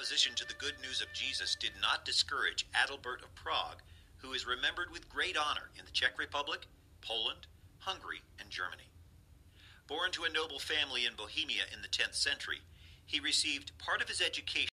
opposition to the good news of Jesus did not discourage Adalbert of Prague, who is remembered with great honor in the Czech Republic, Poland, Hungary, and Germany. Born to a noble family in Bohemia in the 10th century, he received part of his education